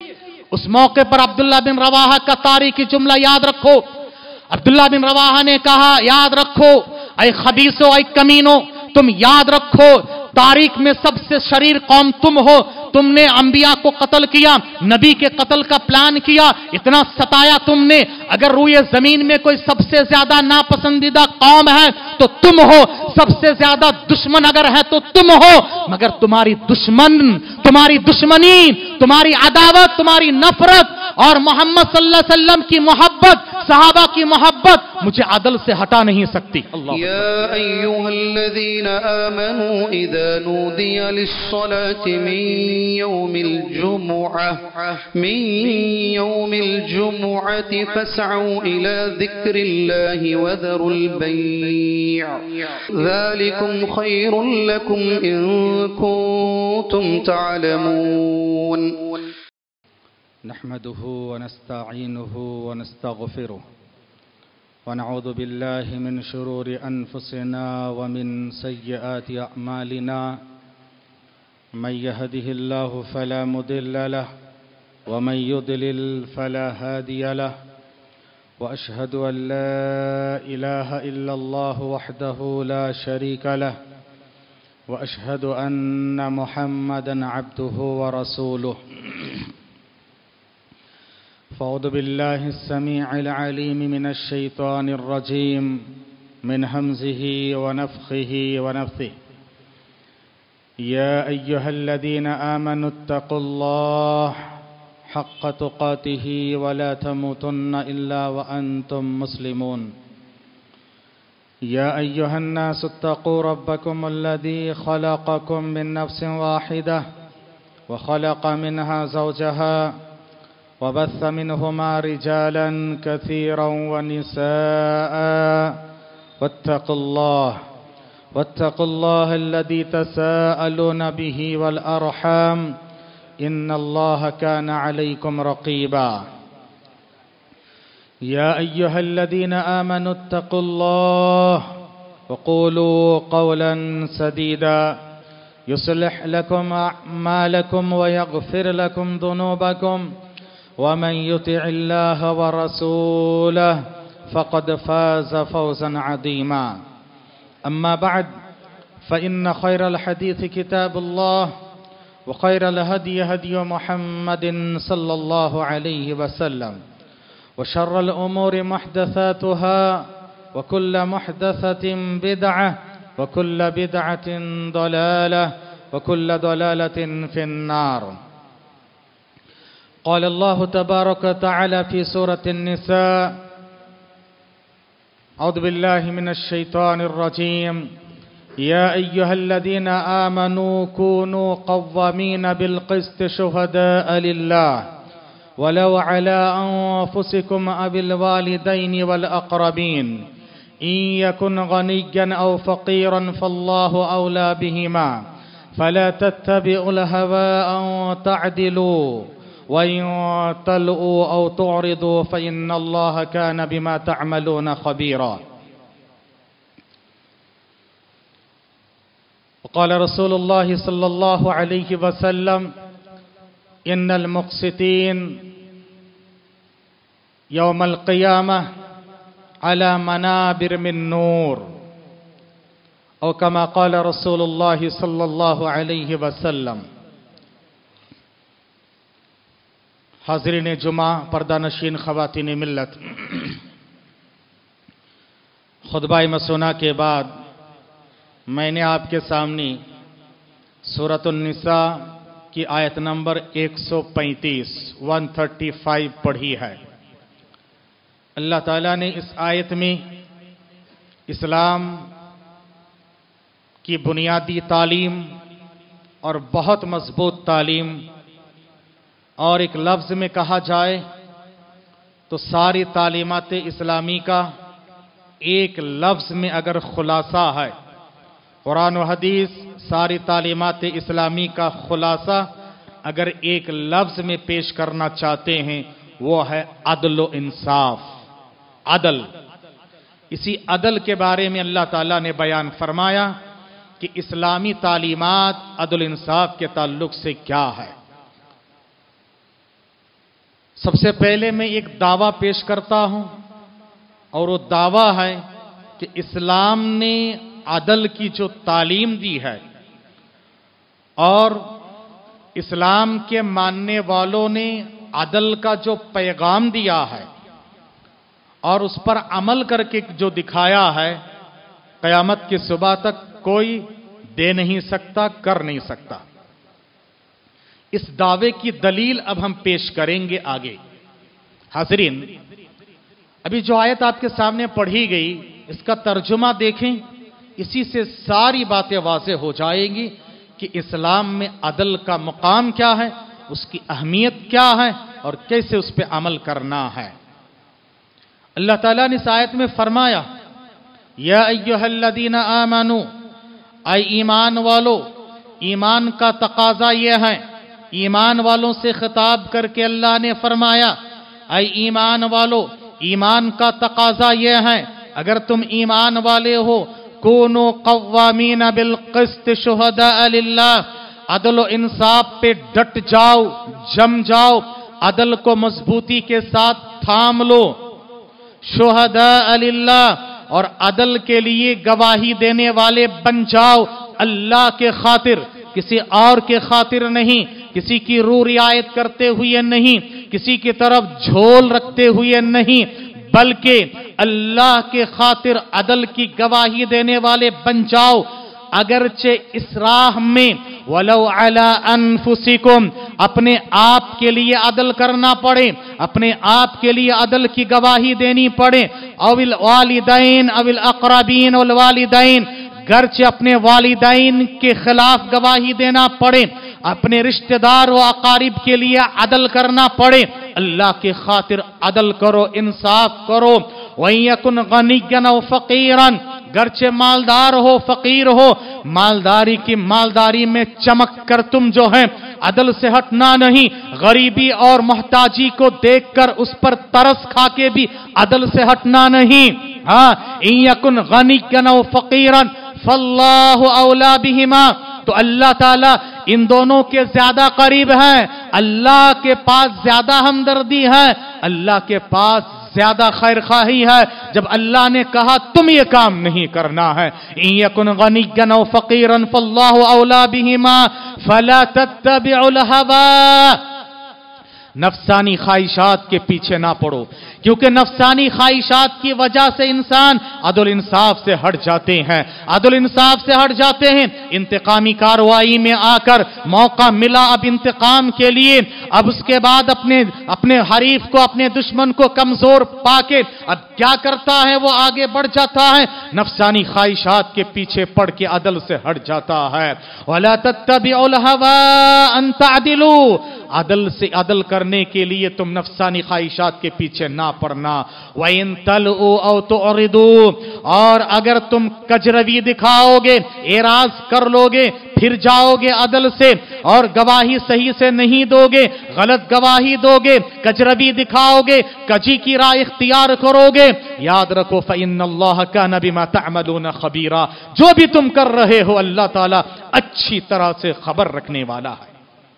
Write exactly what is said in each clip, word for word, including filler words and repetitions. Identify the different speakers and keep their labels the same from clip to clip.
Speaker 1: اس موقع پر عبداللہ بن رواحہ کا تاریخی جملہ یاد رکھو. عبداللہ بن رواحہ نے کہا یاد رکھو اے خبیثو اے کمینو، تم یاد رکھو تاریخ میں سب سے شریر قوم تم ہو. تم نے انبیاء کو قتل کیا، نبی کے قتل کا پلان کیا، اتنا ستایا تم نے. اگر روئے زمین میں کوئی سب سے زیادہ ناپسندیدہ قوم ہے تو تم ہو، سب سے زیادہ دشمن اگر ہے تو تم ہو. مگر تمہاری دشمن، تمہاری دشمنی، تمہاری عداوت، تمہاری نفرت اور محمد صلی اللہ علیہ وسلم کی محبت، صحابہ کی محبت مجھے عدل سے ہٹا نہیں سکتی.
Speaker 2: یا ایھا الذین آمنوا اذا نودی للصلاة من يوم الجمعة من يوم الجمعة فاسعوا إلى ذكر الله وذروا البيع ذلكم خير لكم إن كنتم تعلمون.
Speaker 3: نحمده ونستعينه ونستغفره ونعوذ بالله من شرور أنفسنا ومن سيئات أعمالنا. من يهده الله فلا مضل له ومن يضلل فلا هادي له. وأشهد أن لا إله إلا الله وحده لا شريك له وأشهد أن محمدا عبده ورسوله. فأعوذ بالله السميع العليم من الشيطان الرجيم من همزه ونفخه ونفثه. يا أيها الذين آمنوا اتقوا الله حق تقاته ولا تموتن إلا وأنتم مسلمون. يا أيها الناس اتقوا ربكم الذي خلقكم من نفس واحدة وخلق منها زوجها وبث منهما رجالا كثيرا ونساء واتقوا الله واتقوا الله الذي تساءلون به والأرحام إن الله كان عليكم رقيبا. يا أيها الذين آمنوا اتقوا الله وقولوا قولا سديدا يصلح لكم أعمالكم ويغفر لكم ذنوبكم ومن يطع الله ورسوله فقد فاز فوزا عظيما. أما بعد فإن خير الحديث كتاب الله وخير الهدي هدي محمد صلى الله عليه وسلم وشر الأمور محدثاتها وكل محدثة بدعة وكل بدعة ضلالة وكل ضلالة في النار. قال الله تبارك وتعالى في سورة النساء أعوذ بالله من الشيطان الرجيم يا أيها الذين آمنوا كونوا قوامين بالقسط شهداء لله ولو على أنفسكم أو الوالدين والأقربين إن يكن غنيا أو فقيرا فالله أولى بهما فلا تتبعوا الهوى أن تعدلوا وَإِن تَلْؤُوا أَوْ تُعْرِضُوا فَإِنَّ اللَّهَ كَانَ بِمَا تَعْمَلُونَ خَبِيرًا. وقال رسول الله صلى الله عليه وسلم إن المقسطين يوم القيامة على منابر من نور أو كما قال رسول الله صلى الله عليه وسلم. حاضرین جمعہ، پردہ نشین خواتین ملت، خطبہ مسونہ کے بعد میں نے آپ کے سامنے سورۃ النساء کی آیت نمبر ایک سو پینتیس ون تھرٹی فائیو پڑھی ہے. اللہ تعالیٰ نے اس آیت میں اسلام کی بنیادی تعلیم اور بہت مضبوط تعلیم، اور ایک لفظ میں کہا جائے تو ساری تعلیمات اسلامی کا ایک لفظ میں اگر خلاصہ ہے، قرآن و حدیث ساری تعلیمات اسلامی کا خلاصہ اگر ایک لفظ میں پیش کرنا چاہتے ہیں وہ ہے عدل و انصاف. عدل. اسی عدل کے بارے میں اللہ تعالیٰ نے بیان فرمایا کہ اسلامی تعلیمات عدل انصاف کے تعلق سے کیا ہے. سب سے پہلے میں ایک دعویٰ پیش کرتا ہوں، اور وہ دعویٰ ہے کہ اسلام نے عدل کی جو تعلیم دی ہے اور اسلام کے ماننے والوں نے عدل کا جو پیغام دیا ہے اور اس پر عمل کر کے جو دکھایا ہے، قیامت کی صبح تک کوئی دے نہیں سکتا، کر نہیں سکتا۔ اس دعوے کی دلیل اب ہم پیش کریں گے آگے۔ حاضرین، ابھی جو آیت آپ کے سامنے پڑھی گئی اس کا ترجمہ دیکھیں، اسی سے ساری باتیں واضح ہو جائیں گی کہ اسلام میں عدل کا مقام کیا ہے، اس کی اہمیت کیا ہے اور کیسے اس پہ عمل کرنا ہے۔ اللہ تعالیٰ نے اس آیت میں فرمایا، یا ایہا الذین آمنوا، اے ایمان والو۔ ایمان کا تقاضا یہ ہے، ایمان والوں سے خطاب کر کے اللہ نے فرمایا، اے ایمان والو۔ ایمان کا تقاضا یہ ہے، اگر تم ایمان والے ہو، کونو قوامین بالقسط شہداء للہ، عدل و انصاف پہ ڈٹ جاؤ، جم جاؤ، عدل کو مضبوطی کے ساتھ تھام لو۔ شہداء للہ، اور عدل کے لیے گواہی دینے والے بن جاؤ، اللہ کے خاطر، کسی اور کے خاطر نہیں، کسی کی رو رعایت کرتے ہوئے نہیں، کسی کی طرف جھول رکھتے ہوئے نہیں، بلکہ اللہ کے خاطر عدل کی گواہی دینے والے بن جاؤ۔ اگرچہ اس راہ میں وَلَوْ عَلَىٰ أَنفُسِكُمْ، اپنے آپ کے لیے عدل کرنا پڑے، اپنے آپ کے لیے عدل کی گواہی دینی پڑے، او الوالدین او الاقربین والوالدین، گرچہ اپنے والدین کے خلاف گواہی دینا پڑے، اپنے رشتہ دار و اقارب کے لیے عدل کرنا پڑے، اللہ کے خاطر عدل کرو، انصاف کرو۔ وَإِن يَكُنْ غَنِيًّا أَوْ فَقِيرًا، گرچہ مالدار ہو، فقیر ہو، مالداری کی مالداری میں چمک کر تم جو ہے عدل سے ہٹنا نہیں، غریبی اور محتاجی کو دیکھ کر اس پر ترس کھا کے بھی عدل سے ہٹنا نہیں۔ ہاں، إِن يَكُنْ غَنِيًّا أَوْ فَقِيرًا فَاللَّهُ أَوْلَىٰ بِهِمَا، تو اللہ تعالیٰ ان دونوں کے زیادہ قریب ہے، اللہ کے پاس زیادہ ہمدردی ہے، اللہ کے پاس زیادہ خیر خواہی ہے۔ جب اللہ نے کہا تم یہ کام نہیں کرنا ہے، إِن يَكُنْ غَنِيًّا أَوْ فَقِيرًا فَاللَّهُ أَوْلَىٰ بِهِمَا فَلَا تَتَّبِعُوا الْهَوَىٰ، نفسانی خواہشات کے پیچھے نہ پڑو، کیونکہ نفسانی خواہشات کی وجہ سے انسان عدل انصاف سے ہٹ جاتے ہیں، عدل انصاف سے ہٹ جاتے ہیں۔ انتقامی کارروائی میں آ کر موقع ملا اب انتقام کے لیے، اب اس کے بعد اپنے اپنے حریف کو، اپنے دشمن کو کمزور پا کے اب کیا کرتا ہے، وہ آگے بڑھ جاتا ہے، نفسانی خواہشات کے پیچھے پڑ کے عدل سے ہٹ جاتا ہے۔ وَلَا تَتَّبِعُوا الْهَوَىٰ أَن تَعْدِلُوا، عدل سے عدل کرنے کے لیے تم نفسانی خواہشات کے پیچھے نہ پڑنا۔ وَإِن تَلْؤُوا أَوْ تُعْرِضُوا، اور اگر تم کجروی دکھاؤ گے، اعراض کر لو گے، پھر جاؤ گے عدل سے اور گواہی صحیح سے نہیں دو گے، غلط گواہی دو گے، کجروی دکھاؤ گے، کجی کی راہ اختیار کرو گے، یاد رکھو فَإِنَّ اللَّهَ كَانَ بِمَا تَعْمَلُونَ خَبِيرًا، جو بھی تم کر رہے ہو اللہ تعالیٰ اچھی طرح سے خبر رکھنے والا ہے۔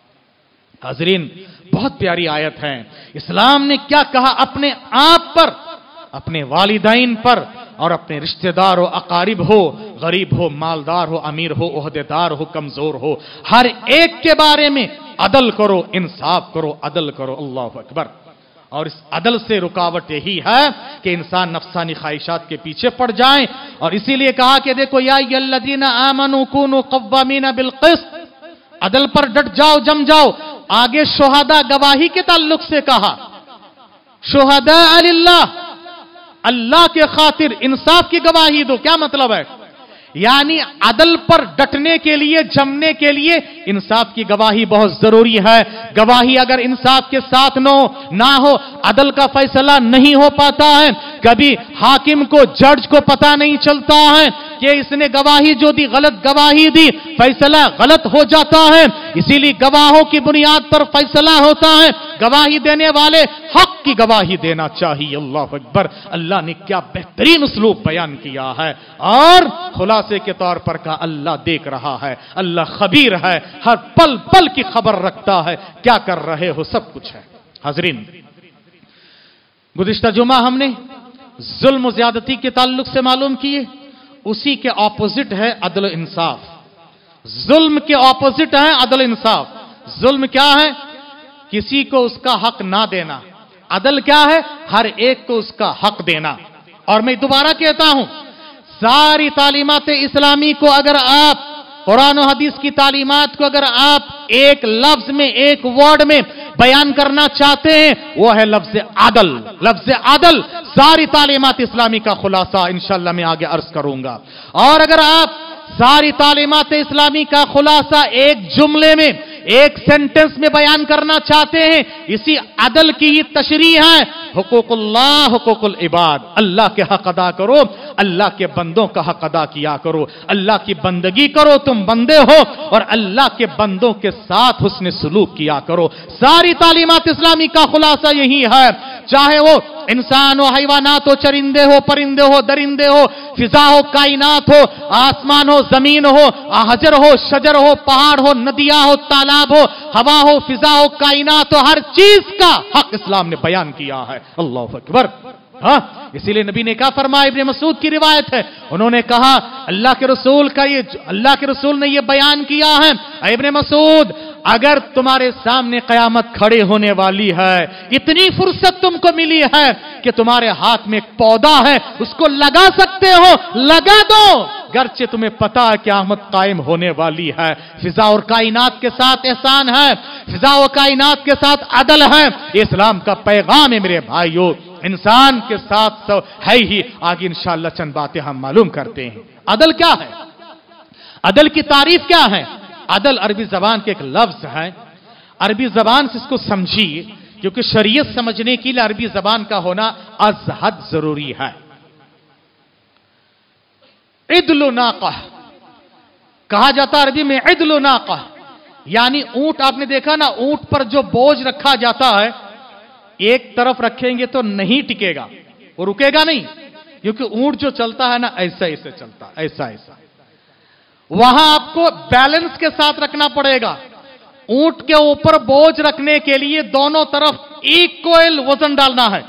Speaker 3: حاضرین، بہت پیاری آیت ہے۔ اسلام نے کیا کہا؟ اپنے آپ پر، اپنے والدین پر اور اپنے رشتہ دار و اقارب ہو، غریب ہو، مالدار ہو، امیر ہو، عہدیدار ہو، کمزور ہو، ہر ایک کے بارے میں عدل کرو، انصاف کرو، عدل کرو۔ اللہ اکبر۔ اور اس عدل سے رکاوٹ یہی ہے کہ انسان نفسانی خواہشات کے پیچھے پڑ جائیں، اور اسی لیے کہا کہ دیکھو یا ایھا الذین آمنوا کونوا قوامین بالقسط، عدل پر ڈٹ جاؤ، جم جاؤ۔ آگے شہداء گواہی کے تعلق سے کہا، شہداء للہ، اللہ کے خاطر انصاف کی گواہی دو۔ کیا مطلب ہے؟ یعنی عدل پر ڈٹنے کے لیے، جمنے کے لیے انصاف کی گواہی بہت ضروری ہے۔ گواہی اگر انصاف کے ساتھ نہ ہو نہ ہو عدل کا فیصلہ نہیں ہو پاتا ہے۔ کبھی حاکم کو، جج کو پتہ نہیں چلتا ہے کہ اس نے گواہی جو دی غلط گواہی دی، فیصلہ غلط ہو جاتا ہے۔ اسی لیے گواہوں کی بنیاد پر فیصلہ ہوتا ہے۔ گواہی دینے والے حق کی گواہی دینا چاہیے۔ اللہ اکبر۔ اللہ نے کیا بہترین اسلوب بیان کیا ہے، اور خلاصے کے طور پر کہا اللہ دیکھ رہا ہے، اللہ خبیر ہے، ہر پل پل کی خبر رکھتا ہے، کیا کر رہے ہو سب کچھ ہے۔ حاضرین، गुज़िश्ता जुमा हमने जुल्म और ज्यादती के ताल्लुक से मालूम किए, उसी के ऑपोजिट है अदल इंसाफ। जुल्म के ऑपोजिट है अदल इंसाफ। जुल्म क्या है? किसी को उसका हक ना देना। अदल क्या है? हर एक को उसका हक देना। और मैं दोबारा कहता हूं, सारी तालीमात इस्लामी को अगर आप, कुरान और हदीस की तालीमात को अगर आप एक लफ्ज में, एक वर्ड में बयान करना चाहते हैं, वो है लफ्ज अदल। लफ्ज अदल सारी तालीमात इस्लामी का खुलासा इंशाअल्लाह मैं आगे अर्ज करूंगा। और अगर आप सारी तालीमात इस्लामी का खुलासा एक जुमले में, एक सेंटेंस में बयान करना चाहते हैं, इसी अदल की ही तशरीह है हुकूकुल्लाह हुकूकुल इबाद। अल्लाह के हक अदा करो, अल्लाह के बंदों का हक अदा किया करो। अल्लाह की बंदगी करो, तुम बंदे हो, और अल्लाह के बंदों के साथ हुस्न सलूक किया करो। सारी तालीमात इस्लामी का खुलासा यही है, चाहे वो इंसान हो, हैवानात हो, चरिंदे हो, परिंदे हो, दरिंदे हो, फिजा हो, कायनात हो, आसमान हो, जमीन हो, हजर हो, शजर हो, पहाड़ हो, नदियां हो, तालाब हो, हवा हो, फिजा हो, कायनात हो, हर चीज का हक इस्लाम ने बयान किया है। अल्लाहु अकबर। हाँ, इसीलिए नबी ने क्या फरमाया? इब्न मसूद की रिवायत है, उन्होंने कहा अल्लाह के रसूल का ये अल्लाह के रसूल ने ये बयान किया है, इब्न मसूद अगर तुम्हारे सामने कयामत खड़े होने वाली है, इतनी फुर्सत तुमको मिली है कि तुम्हारे हाथ में एक पौधा है, उसको लगा सकते हो, लगा दो, गर्चे तुम्हें पता है कि क़यामत कायम होने वाली है। फिजा और कायनात के साथ एहसान है, फिजा और कायनात के साथ अदल है। इस्लाम का पैगाम है मेरे भाइयों, इंसान के साथ तो है ही। आगे इंशाअल्लाह चंद बातें हम मालूम करते हैं। अदल क्या है? अदल की तारीफ क्या है? अदल अरबी जबान के एक लफ्ज है। अरबी जबान से इसको समझिए, क्योंकि शरीयत समझने के लिए अरबी जबान का होना अज़हद जरूरी है। इदलु नाक़ह कहा जाता है अरबी में, इदलु नाक़ह यानी ऊंट। आपने देखा ना, ऊंट पर जो बोझ रखा जाता है, एक तरफ रखेंगे तो नहीं टिकेगा, वो रुकेगा नहीं, क्योंकि ऊंट जो चलता है ना, ऐसा ऐसे चलता, ऐसा ऐसा। वहां आपको बैलेंस के साथ रखना पड़ेगा। ऊंट के ऊपर बोझ रखने के लिए दोनों तरफ इक्वल वजन डालना है,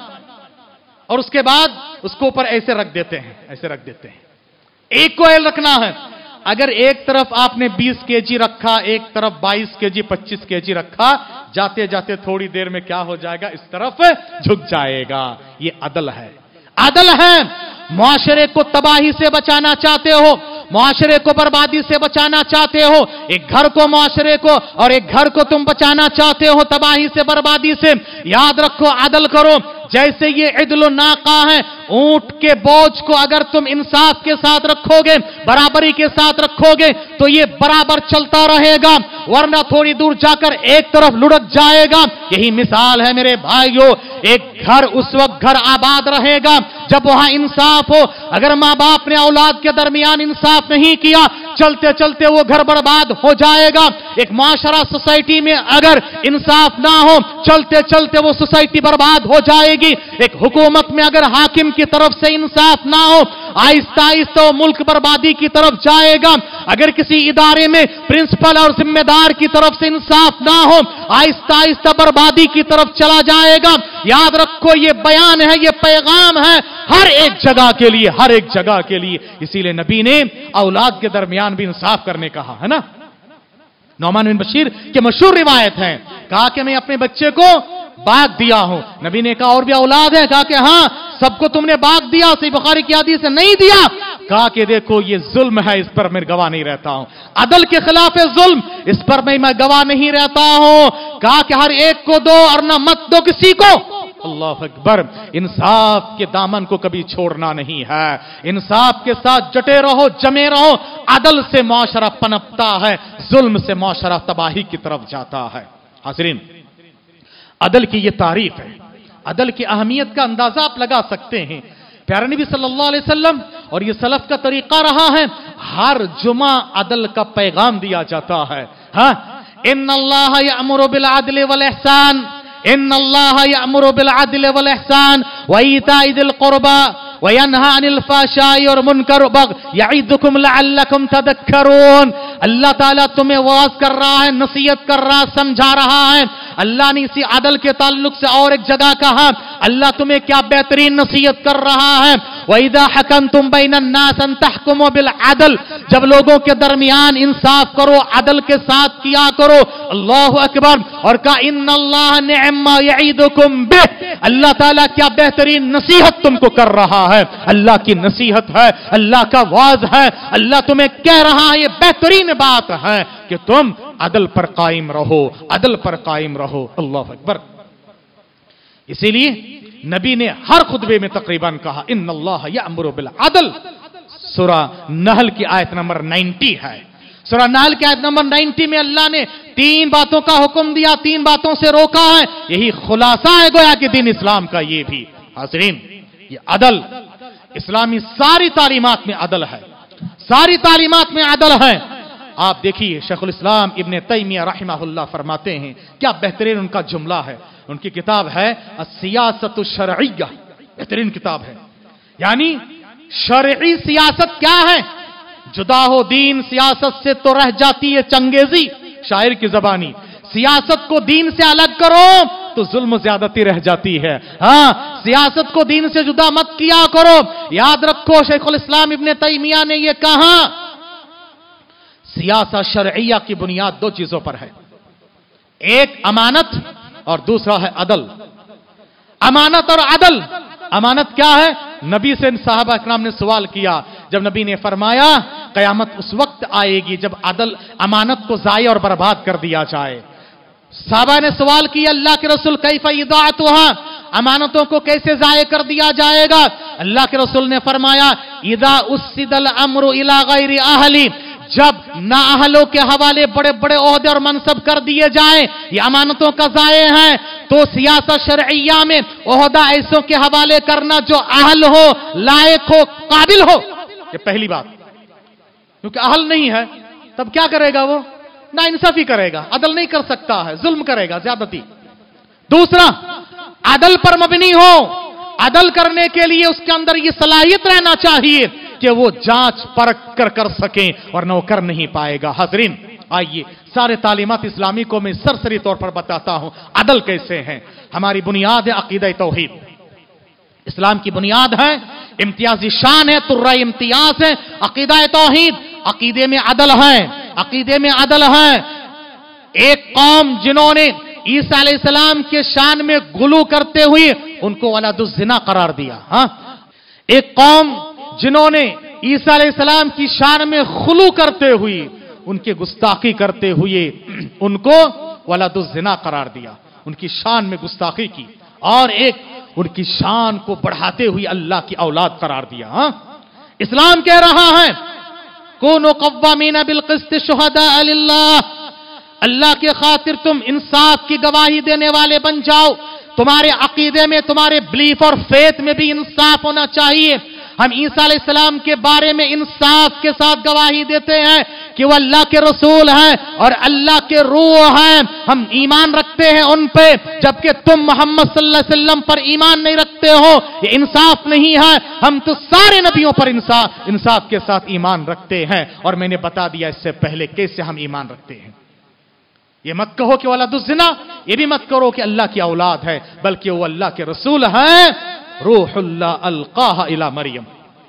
Speaker 3: और उसके बाद उसको ऊपर ऐसे रख देते हैं, ऐसे रख देते हैं, इक्वल रखना है। अगर एक तरफ आपने बीस केजी रखा, एक तरफ बाईस केजी, पच्चीस केजी रखा, जाते जाते थोड़ी देर में क्या हो जाएगा? इस तरफ झुक जाएगा। ये अदल है, अदल है। मुआशरे को तबाही से बचाना चाहते हो, मुआशरे को बर्बादी से बचाना चाहते हो, एक घर को, मुआशरे को और एक घर को तुम बचाना चाहते हो तबाही से, बर्बादी से, याद रखो अदल करो। जैसे ये इदल नाका है, ऊंट के बोझ को अगर तुम इंसाफ के साथ रखोगे, बराबरी के साथ रखोगे, तो ये बराबर चलता रहेगा, वरना थोड़ी दूर जाकर एक तरफ लुढ़क जाएगा। यही मिसाल है मेरे भाइयों। एक घर उस वक्त घर आबाद रहेगा जब वहां इंसाफ हो। अगर मां बाप ने औलाद के दरमियान इंसाफ नहीं किया, चलते चलते वो घर बर्बाद हो जाएगा। एक माशरा, सोसाइटी में अगर इंसाफ ना हो, चलते चलते वो सोसाइटी बर्बाद हो जाएगी। एक हुकूमत में अगर हाकिम की तरफ से इंसाफ ना हो, आहिस्ता आहिस्ता वो मुल्क बर्बादी की तरफ जाएगा। अगर किसी इदारे में प्रिंसिपल और जिम्मेदार की तरफ से इंसाफ ना हो, आहिस्ता आहिस्ता बर्बादी की तरफ चला जाएगा। याद रखो, ये बयान है, ये पैगाम है हर एक जगह के लिए, हर एक जगह के लिए। इसीलिए नबी ने औलाद के दरमियान भी इंसाफ करने कहा है ना। नौमान बिन बशीर के मशहूर रिवायत है, कहा कि मैं अपने बच्चे को बाग दिया हूं। नबी ने कहा और भी औलाद है? कहा कि हां, सबको तुमने बाग दिया। सही बुखारी की हदीस है, नहीं दिया। कहा कि देखो ये जुल्म है, इस पर मैं गवाह नहीं रहता हूं। अदल के खिलाफ है जुल्म, इस पर मैं मैं गवाह नहीं रहता हूं। कहा कि हर एक को दो और ना मत दो किसी को। अल्लाह अकबर। इंसाफ के दामन को कभी छोड़ना नहीं है, इंसाफ के साथ जटे रहो, जमे रहो। अदल से मुआशरा पनपता है, जुल्म से मुआशरा तबाही की तरफ जाता है। हाज़रीन, अदल की यह तारीफ है, अदल की अहमियत का अंदाजा आप लगा सकते हैं। प्यारे नबी सल्लल्लाहु अलैहि वसल्लम और ये सलफ का तरीका रहा है, हर जुमा अदल का पैगाम दिया जाता है। हाँ, इन्नल्लाह यअमुरु बिल अदल वल इहसान, इन्नल्लाह यअमुरु बिल अदल वल इहसान व ईताइ दिल कुर्बा व यनहा अनिल फ़ाहशाइ और मुनकर बग़य यईदुकुम लअल्लकुम तदक्करून। अल्लाह ताला तुम्हें वाज कर रहा है, नसीहत कर रहा है, समझा रहा है। अल्लाह ने इसी अदल के ताल्लुक से और एक जगह कहा,
Speaker 1: अल्लाह तुम्हें क्या बेहतरीन नसीहत कर रहा है, वइदा हकमतुम बैनन्नास अन तहकुमु बिल अदल, जब लोगों के दरमियान इंसाफ करो, अदल के साथ किया करो। अल्लाहु अकबर। और कहा इन्नल्लाह निअम्मा यईदुकुम बिह, अल्लाह ताला क्या बेहतरीन नसीहत तुमको कर रहा है। अल्लाह की नसीहत है, अल्लाह का वाज है, अल्लाह तुम्हें कह रहा है, ये बेहतरीन बात है कि तुम अदल पर कायम रहो, अदल पर कायम रहो। अल्लाह अकबर। इसीलिए नबी ने हर खुतबे में तकरीबन कहा इन्नल्लाह यअमुरु बिल अदल। सूरा नहल की आयत नंबर नब्बे है। सूरा नहल की आयत नंबर नब्बे में अल्लाह ने तीन बातों का हुक्म दिया, तीन बातों से रोका है। यही खुलासा है गोया कि दीन इस्लाम का। ये भी हाज़रीन, ये अदल, इस्लामी सारी तालीमात में अदल है, सारी तालीमात में अदल है। आप देखिए शेखुल इस्लाम इब्ने तैमिया रहमहुल्लाह फरमाते हैं, क्या बेहतरीन उनका जुमला है। उनकी किताब है सियासतु शरइय्या, बेहतरीन किताब है। यानी शरई सियासत क्या है, जुदा हो दीन सियासत से तो रह जाती है चंगेजी, शायर की जबानी। सियासत को दीन से अलग करो तो जुल्म ज्यादती रह जाती है। हाँ, सियासत को दीन से जुदा मत किया करो। याद रखो शेखुल इस्लाम इब्ने तैमिया ने यह कहा, सियासत शरइय्या की बुनियाद दो चीजों पर है, एक अमानत और दूसरा है अदल। अमानत और अदल। अमानत क्या है, नबी से साहबा इकराम ने सवाल किया, जब नबी ने फरमाया कयामत उस वक्त आएगी जब अदल अमानत को जाये और बर्बाद कर दिया जाए। साहबा ने सवाल किया अल्लाह के रसूल कैफ इदाअतुहा, अमानतों को कैसे जाये कर दिया जाएगा। अल्लाह के रसूल ने फरमाया इदा उस्सिदल अम्रु इला गैरि अहली, जब नाअहलों के हवाले बड़े बड़े ओहदे और मनसब कर दिए जाएं, ये अमानतों का जाये हैं। तो सियासत शरइय्या में ओहदा ऐसों के हवाले करना जो अहल हो, लायक हो, काबिल हो, ये पहली बात। क्योंकि अहल नहीं है तब क्या करेगा वो, ना इंसाफी करेगा, अदल नहीं कर सकता है, जुल्म करेगा, ज्यादती। दूसरा, अदल पर मबनी हो, अदल करने के लिए उसके अंदर ये सलाहियत रहना चाहिए कि वो जांच परख कर कर सके, वरना वो कर नहीं पाएगा। हाज़रीन, आइए सारे तालीमात इस्लामी को मैं सरसरी तौर पर बताता हूं अदल कैसे है। हमारी बुनियाद है अकीदा तौहीद, इस्लाम की बुनियाद है, इम्तियाजी शान है, तुर्रा इम्तियाज है अकीदा तौहीद। अकीदे में अदल है, अकीदे में अदल है। एक कौम जिन्होंने ईसा अलैहिस्सलाम के शान में गुलू करते हुए उनको वलादुज़्ज़िना करार दिया। हाँ, एक कौम जिन्होंने ईसा अलैहिस्सलाम की शान में खुलू करते हुए, उनके गुस्ताखी करते हुए उनको वलादुज़्ज़िना करार दिया, उनकी शान में गुस्ताखी की, और एक उनकी शान को बढ़ाते हुए अल्लाह की औलाद करार दिया। हाँ? इस्लाम कह रहा है कूनू क़व्वामीना बिल क़िस्त शुहदाअ लिल्लाह, अल्लाह के खातिर तुम इंसाफ की गवाही देने वाले बन जाओ। तुम्हारे अकीदे में, तुम्हारे बिलीफ और फेथ में भी इंसाफ होना चाहिए। हम ईसा अलैहिस्सलाम के बारे में इंसाफ के साथ गवाही देते हैं कि वो अल्लाह के रसूल हैं और अल्लाह के रूह हैं। हम ईमान रखते हैं उन पे, जबकि तुम मोहम्मद सल्लल्लाहु अलैहि वसल्लम पर ईमान नहीं रखते हो। ये इंसाफ नहीं है। हम तो सारे नबियों पर इंसाफ इंसाफ के साथ ईमान रखते हैं। और मैंने बता दिया इससे पहले कैसे हम ईमान रखते हैं। ये मत कहो कि वलादुज़्ज़िना, ये भी मत करो कि अल्लाह की औलाद है, बल्कि वो अल्लाह के रसूल हैं, रूहुल्लाह अलकाहा इला मरियम।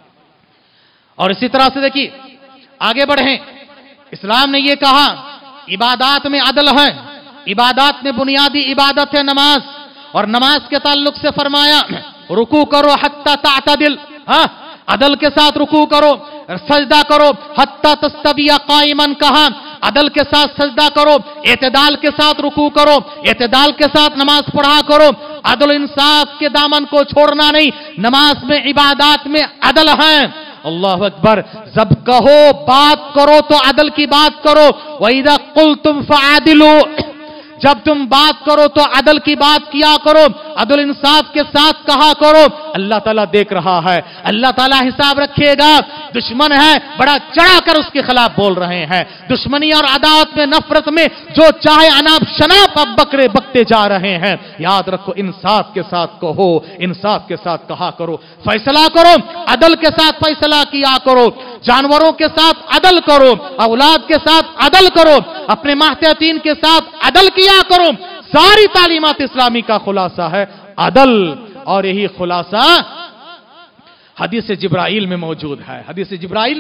Speaker 1: और इसी तरह से देखिए आगे बढ़े, इस्लाम ने यह कहा इबादत में अदल है। इबादत में बुनियादी इबादत है नमाज, और नमाज के ताल्लुक से फरमाया रुकू करो हत्ता तातदिल, हाँ, अदल के साथ रुकू करो, सजदा करो हत्ता तस्तविया काइमन, कहा अदल के साथ सजदा करो, एतदाल के साथ रुकू करो, एतदाल के साथ नमाज पढ़ा करो। अदल इंसाफ के दामन को छोड़ना नहीं। नमाज में, इबादत में अदल है। अल्लाह अकबर। जब कहो बात करो तो अदल की बात करो। वइदा कुल्तुम फअदिलू, जब तुम बात करो तो अदल की बात किया करो, अदल इंसाफ के साथ कहा करो। अल्लाह ताला देख रहा है, अल्लाह ताला हिसाब रखेगा। दुश्मन है, बड़ा चढ़ा कर उसके खिलाफ बोल रहे हैं। दुश्मनी और अदावत में, नफरत में जो चाहे अनाप शनाप अब बकरे बकते जा रहे हैं। याद रखो, इंसाफ के साथ कहो, इंसाफ के साथ कहा करो, फैसला करो, अदल के साथ फैसला किया करो। जानवरों के साथ अदल करो, औलाद के साथ अदल करो, अपने माहततीन के साथ अदल किया करो। सारी तालीमात इस्लामी का खुलासा है अदल।
Speaker 3: اور یہی خلاصہ حدیث جبرائیل میں موجود ہے. حدیث جبرائیل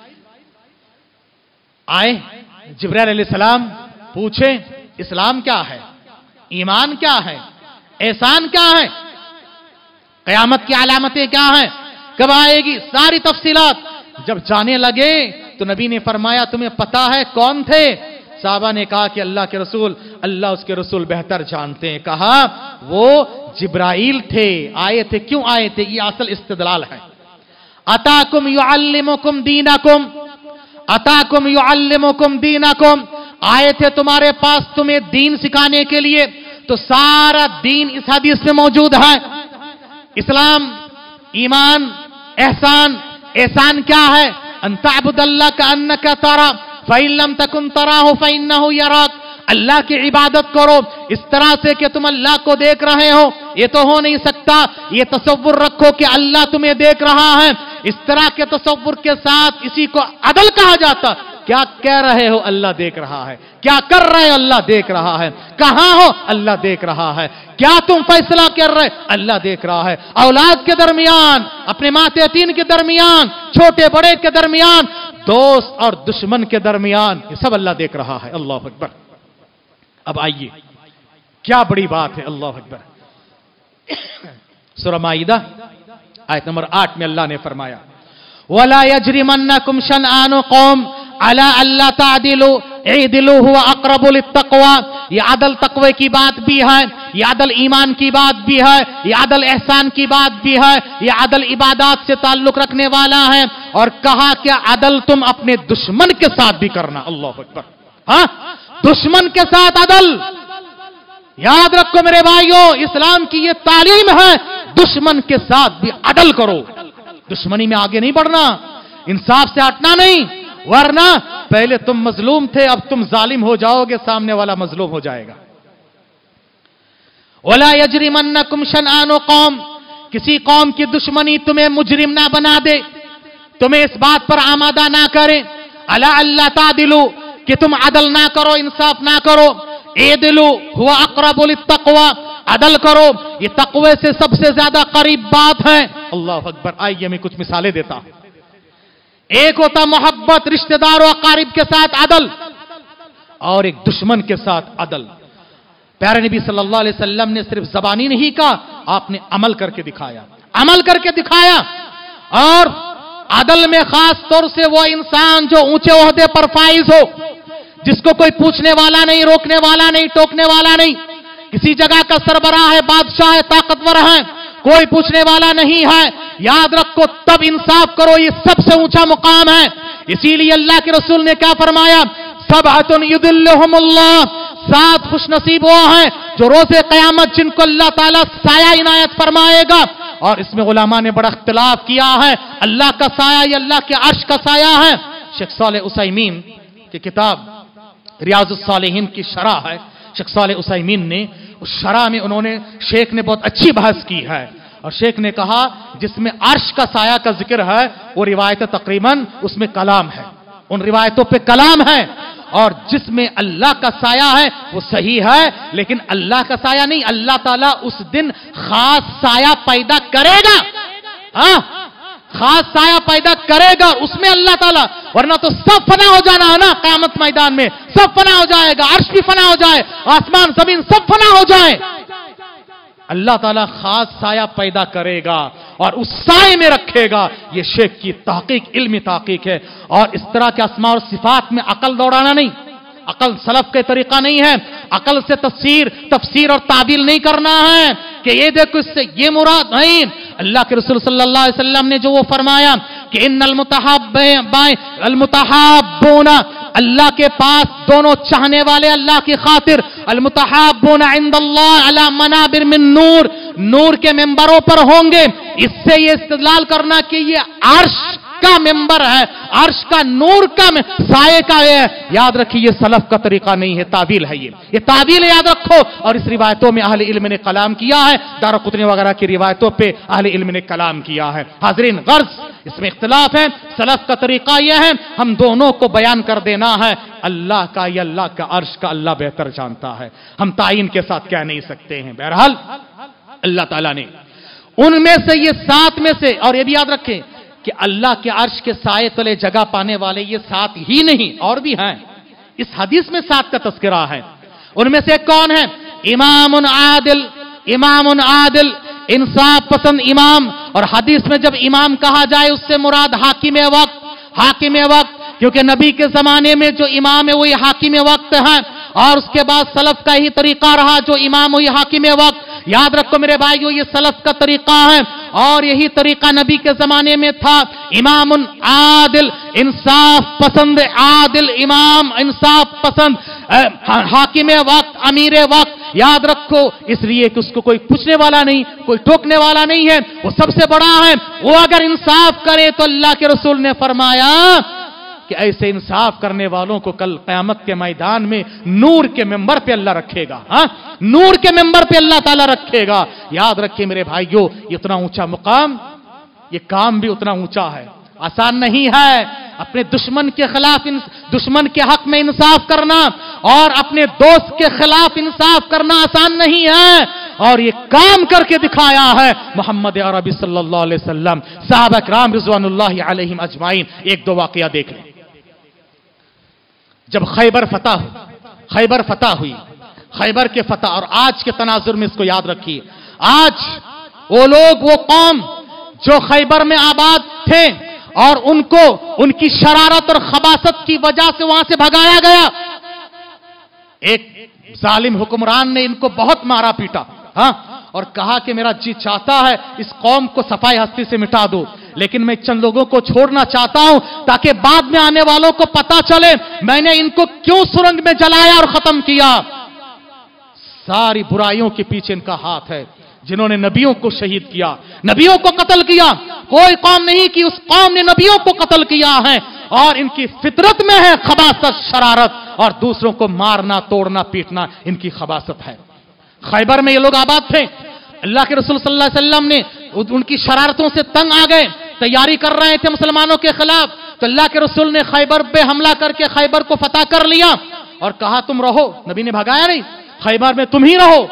Speaker 3: آئے, جبرائیل علیہ السلام پوچھے اسلام کیا ہے, ایمان کیا ہے, احسان کیا ہے, قیامت کی علامتیں کیا ہیں, کب آئے گی, ساری تفصیلات جب جانے لگے تو نبی نے فرمایا تمہیں پتا ہے کون تھے؟ صحابہ نے کہا کہ اللہ کے رسول, اللہ اس کے رسول بہتر جانتے ہیں. کہا وہ جبرائیل تھے, آئے تھے. کیوں آئے تھے؟ یہ اصل استدلال ہے. اتاکم یعلمکم دینکم, اتاکم یعلمکم دینکم, آئے تھے تمہارے پاس تمہیں دین سکھانے کے لیے. تو سارا دین اس حدیث میں موجود ہے. اسلام, ایمان, احسان. احسان کیا ہے؟ ان تعبد اللہ کأنک ترى فإن لم تكن تراه فإنه يراك. اللہ کی عبادت کرو اس طرح سے کہ تم اللہ کو دیکھ رہے ہو. یہ تو ہو نہیں سکتا. یہ تصور رکھو کہ اللہ تمہیں دیکھ رہا ہے. اس طرح کے تصور کے ساتھ اسی کو عدل کہا جاتا. کیا کہہ رہے ہو؟ اللہ دیکھ رہا ہے. کیا کر رہے ہو؟ اللہ دیکھ رہا ہے. کہاں ہو؟ اللہ دیکھ رہا ہے. کیا تم فیصلہ کر رہے؟ اللہ دیکھ رہا ہے. اولاد کے درمیان, اپنے ماتحتین کے درمیان, چھوٹے بڑے کے درمیان, دوست اور دشمن کے درمیان, یہ سب اللہ دیکھ رہا ہے. اللہ اکبر. اب آئیے, کیا بڑی بات ہے. اللہ اکبر. سورہ مائدہ آیت نمبر آٹھ میں اللہ نے فرمایا وَلَا يَجْرِمَنَّكُمْ شَنْآنُ قَوْمٍ عَلَىٰ أَلَّا تَعْدِلُوا اعْدِلُوا هُوَ أَقْرَبُ لِلتَّقْوَىٰ. یہ عدل تقوی کی بات بھی ہے, یہ عدل ایمان کی بات بھی ہے, یہ عدل احسان کی بات بھی ہے, یہ عدل عبادات سے تعلق رکھنے والا ہے. اور کہا کہ عدل تم اپنے دشمن کے ساتھ بھی کرنا. اللہ اکبر. ہاں, دشمن کے ساتھ عدل. یاد رکھو میرے بھائیوں, اسلام کی یہ تعلیم ہے, دشمن کے ساتھ بھی عدل کرو. دشمنی میں آگے نہیں بڑھنا, انصاف سے ہٹنا نہیں, ورنہ پہلے تم مظلوم تھے, اب تم ظالم ہو جاؤ گے, سامنے والا مظلوم ہو جائے گا. وَلَا يَجْرِمَنَّكُمْ شَنْآنُ قَوْمٍ, کسی قوم کی دشمنی تمہیں مجرم نہ بنا دے, تمہیں اس بات پر آمادہ نہ کرے. عَلَىٰ أَلَّا تَعْدِلُوا, کہ تم عدل نہ کرو, انصاف نہ کرو. اعدلوا هو اقرب للتقوى, عدل کرو, یہ تقوی سے سب سے زیادہ قریب بات ہے. اللہ اکبر. آئیے میں کچھ مثالیں دیتا ہوں. ایک ہوتا محبت, رشتہ دار و اقارب کے ساتھ عدل, اور ایک دشمن کے ساتھ عدل. پیارے نبی صلی اللہ علیہ وسلم نے صرف زبانی نہیں کہا, آپ نے عمل کر کے دکھایا, عمل کر کے دکھایا. اور عدل میں خاص طور سے وہ انسان جو اونچے عہدے پر فائز ہو, جس کو کوئی پوچھنے والا نہیں, روکنے والا نہیں, ٹوکنے والا نہیں, کسی جگہ کا سربراہ ہے, بادشاہ ہے, طاقتور ہے, کوئی پوچھنے والا نہیں ہے. یاد رکھو تب انصاف کرو, یہ سب سے اونچا مقام ہے. اسی لیے اللہ کے رسول نے کیا فرمایا؟ سبعۃ یظلھم اللہ, سات خوش نصیب وہ ہیں جو روز قیامت جن کو اللہ تعالیٰ سایہ عنایت فرمائے گا. اور اس میں علماء نے بڑا اختلاف کیا ہے, اللہ کا سایہ یا اللہ کے عرش کا سایہ ہے. شیخ صالح عثیمین کی کتاب ریاض الصالحین کی شرح ہے. شیخ صالح عثیمین نے اس شرح میں انہوں نے, شیخ نے بہت اچھی بحث کی ہے, اور شیخ نے کہا جس میں عرش کا سایہ کا ذکر ہے وہ روایت تقریباً اس میں کلام ہے, ان روایتوں پہ کلام ہے. اور جس میں اللہ کا سایہ ہے وہ صحیح ہے, لیکن اللہ کا سایہ نہیں, اللہ تعالیٰ اس دن خاص سایہ پیدا کرے گا. ہاں, خاص سایہ پیدا کرے گا اس میں اللہ تعالیٰ, ورنہ تو سب فنا ہو جانا ہے نا قیامت میدان میں, سب فنا ہو جائے گا, عرش بھی فنا ہو جائے, آسمان زمین سب فنا ہو جائے. اللہ تعالیٰ خاص سایہ پیدا کرے گا اور اس سائے میں رکھے گا. یہ شیخ کی تحقیق, علمی تحقیق ہے. اور اس طرح کے اسماء اور صفات میں عقل دوڑانا نہیں, عقل سلف کے طریقہ نہیں ہے. عقل سے تفسیر تفسیر اور تعبیل نہیں کرنا ہے کہ یہ دیکھو اس سے یہ مراد نہیں. اللہ کے رسول صلی اللہ علیہ وسلم نے جو وہ فرمایا کہ ان المتحابون, اللہ کے پاس دونوں چاہنے والے اللہ کی خاطر, المتحابون عند اللہ علی منابر من نور, نور کے ممبروں پر ہوں گے. اس سے یہ استدلال کرنا کہ یہ عرش کا ممبر ہے, عرش کا نور کا سائے کا ہے, یاد رکھیے یہ سلف کا طریقہ نہیں ہے, تعبیل ہے. یہ یہ تعبیل یاد رکھو. اور اس روایتوں میں اہل علم نے کلام کیا ہے, دارقطنی وغیرہ کی روایتوں پہ اہل علم نے کلام کیا ہے. حاضرین غرض اس میں اختلاف ہے. سلف کا طریقہ یہ ہے ہم دونوں کو بیان کر دینا ہے, اللہ کا یا اللہ کا عرش کا اللہ بہتر جانتا ہے, ہم تعین کے ساتھ کہہ نہیں سکتے ہیں. بہرحال اللہ تعالیٰ نے
Speaker 1: ان میں سے یہ سات میں سے، اور یہ بھی یاد رکھیں کہ اللہ کے عرش کے سائے تلے جگہ پانے والے یہ سات ہی نہیں، اور بھی ہیں، اس حدیث میں سات کا تذکرہ ہے۔ ان میں سے کون ہے؟ امام عادل، امام عادل، انصاف پسند امام۔ اور حدیث میں جب امام کہا جائے اس سے مراد حاکم وقت، حاکم وقت، کیونکہ نبی کے زمانے میں جو امام ہے وہی حاکم وقت ہے، اور اس کے بعد سلف کا ہی طریقہ رہا، جو امام وہی حاکم وقت۔ یاد رکھو میرے بھائیو، یہ سلف کا طریقہ ہے، اور یہی طریقہ نبی کے زمانے میں تھا۔ امام عادل، انصاف پسند عادل امام، انصاف پسند حاکم وقت، امیر وقت۔ یاد رکھو، اس لیے کہ اس کو کوئی پوچھنے والا نہیں، کوئی ٹوکنے والا نہیں ہے، وہ سب سے بڑا ہے۔ وہ اگر انصاف کرے تو اللہ کے رسول نے فرمایا کہ ایسے انصاف کرنے والوں کو کل قیامت کے میدان میں نور کے ممبر پہ اللہ رکھے گا، ہاں نور کے ممبر پہ اللہ تعالیٰ رکھے گا۔ یاد رکھیں میرے بھائیو، اتنا اونچا مقام، یہ کام بھی اتنا اونچا ہے، آسان نہیں ہے۔ اپنے دشمن کے خلاف، دشمن کے حق میں انصاف کرنا اور اپنے دوست کے خلاف انصاف کرنا آسان نہیں ہے، اور یہ کام کر کے دکھایا ہے محمد عربی صلی اللہ علیہ وسلم، صحابہ کرام رضوان اللہ علیہم اجمعین۔ ایک دو واقعہ دیکھ لیں۔ جب خیبر فتح خیبر فتح ہوئی، خیبر کے فتح اور آج کے تناظر میں اس کو یاد رکھیے، آج وہ لوگ، وہ قوم جو خیبر میں آباد تھے اور ان کو ان کی شرارت اور خباثت کی وجہ سے وہاں سے بھگایا گیا، ایک ظالم حکمران نے ان کو بہت مارا پیٹا، ہاں اور کہا کہ میرا جی چاہتا ہے اس قوم کو صفائی ہستی سے مٹا دو، لیکن میں چند لوگوں کو چھوڑنا چاہتا ہوں تاکہ بعد میں آنے والوں کو پتا چلے میں نے ان کو کیوں سرنگ میں جلایا اور ختم کیا۔ ساری برائیوں کے پیچھے ان کا ہاتھ ہے، جنہوں نے نبیوں کو شہید کیا، نبیوں کو قتل کیا۔ کوئی قوم نہیں کہ اس قوم نے نبیوں کو قتل کیا ہے، اور ان کی فطرت میں ہے خباثت، شرارت، اور دوسروں کو مارنا، توڑنا، پیٹنا ان کی خباثت ہے۔ خیبر میں یہ لوگ آباد تھے، اللہ کے رسول صلی اللہ علیہ وسلم نے ان کی شرارتوں سے تنگ آ گئے، تیاری کر رہے تھے مسلمانوں کے خلاف، تو اللہ کے رسول نے خیبر پہ حملہ کر کے خیبر کو فتح کر لیا اور کہا تم رہو، نبی نے بھگایا نہیں، خیبر میں تم ہی رہو۔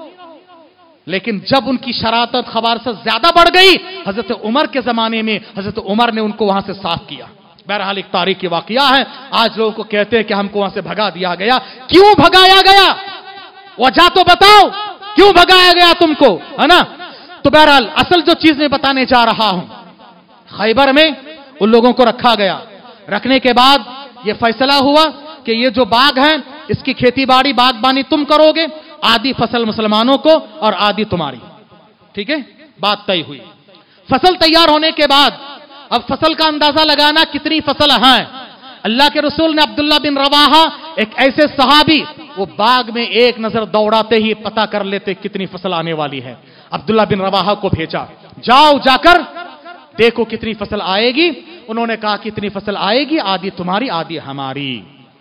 Speaker 1: لیکن جب ان کی شرارت خباثت زیادہ بڑھ گئی، حضرت عمر کے زمانے میں حضرت عمر نے ان کو وہاں سے صاف کیا۔ بہرحال ایک تاریخی واقعہ ہے، آج لوگوں کو کہتے ہیں کہ ہم کو وہاں سے بھگا دیا گیا۔ کیوں بھگایا گیا؟ وجہ تو بتاؤ، کیوں بھگایا گیا تم کو، ہے نا؟ تو بہرحال اصل جو چیز میں بتانے جا رہا ہوں، خیبر میں ان لوگوں کو رکھا گیا، رکھنے کے بعد یہ فیصلہ ہوا کہ یہ جو باغ ہے اس کی کھیتی باڑی باغبانی تم کرو گے، آدھی فصل مسلمانوں کو اور آدھی تمہاری، ٹھیک ہے؟ بات طے ہوئی۔ فصل تیار ہونے کے بعد اب فصل کا اندازہ لگانا کتنی فصل ہے۔ اللہ کے رسول نے عبداللہ بن رواحہ، ایک ایسے صحابی، وہ باغ میں ایک نظر دوڑاتے ہی پتا کر لیتے کتنی فصل آنے والی ہے۔ عبداللہ بن رواحہ کو بھیجا، جاؤ جا کر دیکھو کتنی فصل آئے گی۔ انہوں نے کہا کتنی فصل آئے گی؟ آدھی تمہاری آدھی ہماری۔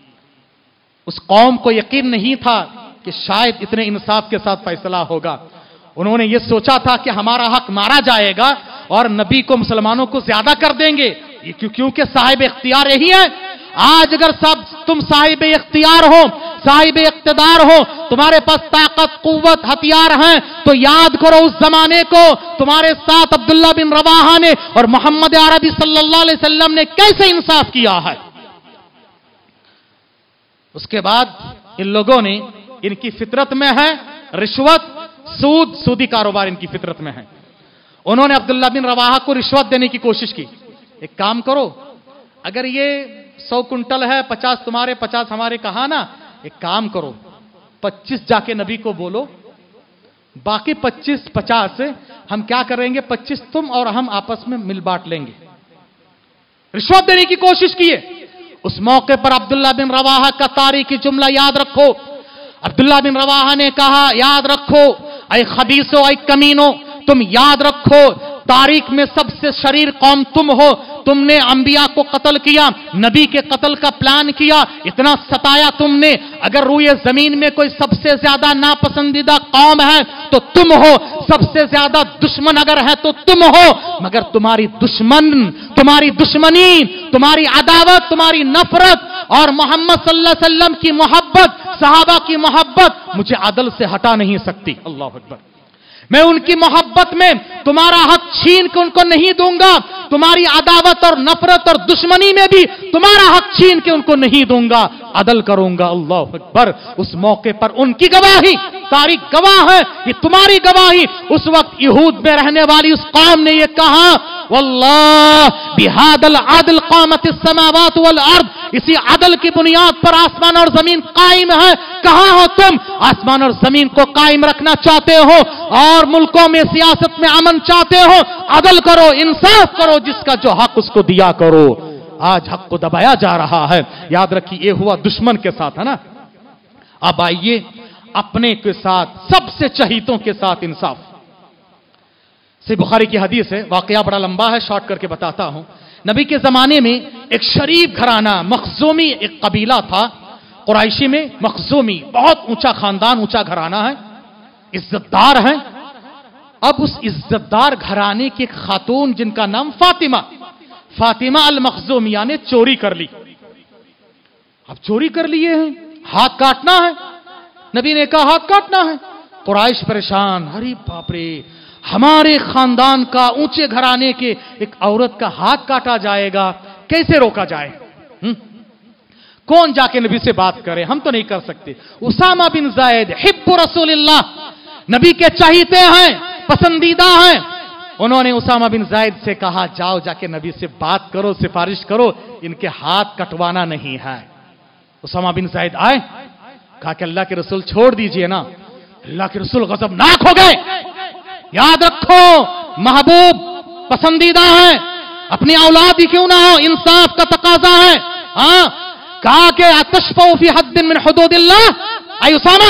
Speaker 1: اس قوم کو یقین نہیں تھا کہ شاید اتنے انصاف کے ساتھ فیصلہ ہوگا۔ انہوں نے یہ سوچا تھا کہ ہمارا حق مارا جائے گا اور نبی کو مسلمانوں کو زیادہ کر دیں گے، کیونکہ صاحب اختیار یہی ہے۔ آج اگر سب تم صاحب اختیار ہو، صاحب اقتدار ہو، تمہارے پاس طاقت، قوت، ہتھیار ہیں، تو یاد کرو اس زمانے کو تمہارے ساتھ عبداللہ بن رواحہ نے اور محمد عربی صلی اللہ علیہ وسلم نے کیسے انصاف کیا ہے۔ اس کے بعد ان لوگوں نے، ان کی فطرت میں ہے رشوت، سود، سودی کاروبار ان کی فطرت میں ہے۔ انہوں نے عبداللہ بن رواحہ کو رشوت دینے کی کوشش کی۔ ایک کام کرو، اگر یہ سو کنٹل ہے، پچاس تمہارے پچاس ہمارے، کہا نا، ایک کام کرو، پچیس جا کے نبی کو بولو، باقی پچیس پچاس ہم کیا کریں گے، پچیس تم اور ہم آپس میں مل بانٹ لیں گے۔ رشوت دینے کی کوشش کیے۔ اس موقع پر عبداللہ بن رواحہ کا تاریخی جملہ یاد رکھو۔ عبداللہ بن رواحہ نے کہا، یاد رکھو اے خبیثو، اے کمینو، تم یاد رکھو تاریخ میں سب سے شریر قوم تم ہو، تم نے انبیاء کو قتل کیا، نبی کے قتل کا پلان کیا، اتنا ستایا تم نے۔ اگر روئے زمین میں کوئی سب سے زیادہ ناپسندیدہ قوم ہے تو تم ہو، سب سے زیادہ دشمن اگر ہے تو تم ہو، مگر تمہاری دشمن، تمہاری دشمنی، تمہاری عداوت، تمہاری نفرت اور محمد صلی اللہ علیہ وسلم کی محبت، صحابہ کی محبت مجھے عدل سے ہٹا نہیں سکتی۔ اللہ اکبر۔ मैं उनकी मोहब्बत में तुम्हारा हक छीन के उनको नहीं दूंगा, तुम्हारी अदावत और नफरत और दुश्मनी में भी तुम्हारा हक छीन के उनको नहीं दूंगा, अदल करूंगा। अल्लाह अकबर। उस मौके पर उनकी गवाही, तारीख गवाह है, ये तुम्हारी गवाही। उस वक्त यहूद में रहने वाली उस कौम ने ये कहा, वल्लाह बिहादल अदल क़ामत अस्समावात वल अर्द, इसी अदल की बुनियाद पर आसमान और जमीन कायम है। कहां हो तुम? आसमान और जमीन को कायम रखना चाहते हो और मुल्कों में सियासत में अमन चाहते हो, अदल करो, इंसाफ करो, जिसका जो हक उसको दिया करो। आज हक को दबाया जा रहा है। याद रखिए, ये हुआ दुश्मन के साथ, है ना। अब आइए अपने के साथ, सबसे चहीतों के साथ इंसाफ। से बुखारी की हदीस है, वाकया बड़ा लंबा है, शॉर्ट करके बताता हूं। नबी के जमाने में एक शरीफ घराना, मखजूमी एक कबीला था कुरैशी में। मखजूमी बहुत ऊंचा खानदान, ऊंचा घराना है, इज्जतदार है। अब उस इज्जतदार घराने की एक खातून जिनका नाम फातिमा, फातिमा अल मखजूमिया ने चोरी कर ली। अब चोरी कर लिए हैं, हाथ काटना है। नबी ने कहा हाथ काटना है। कुरैश परेशान, अरे बाप रे, हमारे खानदान का, ऊंचे घराने के एक औरत का हाथ काटा जाएगा, कैसे रोका जाए? हुँ? कौन जाके नबी से बात करे? हम तो नहीं कर सकते। उसामा बिन जायद हिब्बु रसूलिल्लाह, नबी के चाहते हैं, पसंदीदा हैं। उन्होंने उसामा बिन जायद से कहा, जाओ जाके नबी से बात करो, सिफारिश करो, इनके हाथ कटवाना नहीं है। उसामा बिन जायद आए, कहा कि अल्लाह के रसूल छोड़ दीजिए ना। अल्लाह के रसूल गज़बनाक हो गए। याद रखो, महबूब पसंदीदा है, अपनी औलाद ही क्यों ना हो, इंसाफ का तकाजा है। हाँ, कहा कि अतशफ़उ फी हद्दिन मिन हुदूदिल्लाह, ऐ उसामा,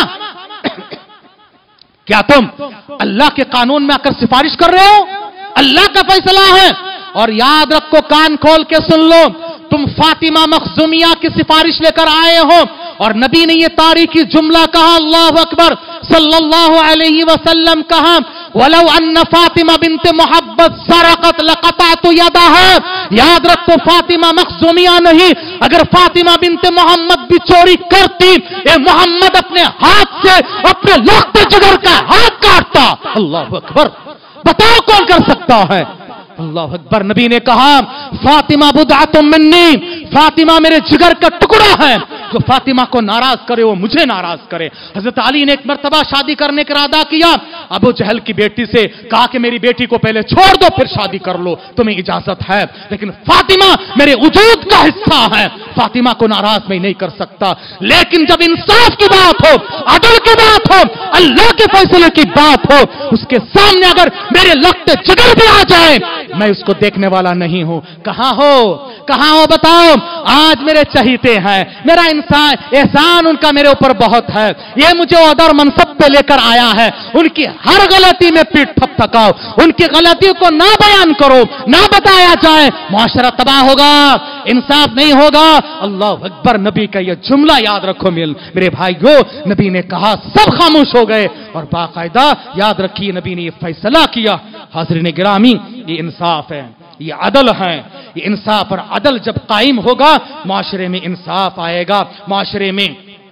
Speaker 1: क्या तुम अल्लाह के कानून में आकर सिफारिश कर रहे हो? अल्लाह का फैसला है। और याद रखो, कान खोल के सुन लो, तुम फातिमा मखजूमिया की सिफारिश लेकर आए हो और नबी ने ये तारीखी जुमला कहा, अल्लाह अकबर, सल्लल्लाहु अलैहि वसल्लम कहा, वलौ अन्न फातिमा बिन्त मोहब्बत सरकत लक़तअतु यदहा। याद रखो, फातिमा मखजूमिया नहीं, अगर फातिमा बिन्त मोहम्मद भी चोरी करती, ए मोहम्मद अपने हाथ से अपने लख्त जिगर का हाथ काटता। अल्लाह अकबर। बताओ कौन कर सकता है? अल्लाह अकबर। नबी ने कहा, फातिमा बुदअतुम मिन्नी, फातिमा मेरे जिगर का टुकड़ा है। जो फातिमा को नाराज करे वो मुझे नाराज करे। हजरत अली ने एक मर्तबा शादी करने का इरादा किया, अबू जहल की बेटी से कहा कि मेरी बेटी को पहले छोड़ दो फिर शादी कर लो, तुम्हें इजाजत है, लेकिन फातिमा मेरे वजूद का हिस्सा है, फातिमा को नाराज मैं नहीं कर सकता। लेकिन जब इंसाफ की बात हो, अदल की बात हो, अल्लाह के फैसले की बात हो, उसके सामने अगर मेरे लगते जिगर भी आ जाए, मैं उसको देखने वाला नहीं हूं। कहां हो, कहां हो बताओ? आज मेरे चहीते हैं, मेरा इंसान, एहसान उनका मेरे ऊपर बहुत है, ये मुझे अदर मनसब पे लेकर आया है। उनकी हर गलती में पीठ थपथकाओ, उनकी गलतियों को ना बयान करो, ना बताया जाए, मुआशरा तबाह होगा, इंसाफ नहीं होगा। अल्लाह अकबर। नबी का यह जुमला याद रखो मेरे भाइयों, नबी ने कहा, सब खामोश हो गए और बाकायदा याद रखिए नबी ने यह फैसला किया। हाज़रीन गिरामी, ये इंसाफ है, ये अदल है। ये इंसाफ और अदल जब कायम होगा, माशरे में इंसाफ आएगा, माशरे में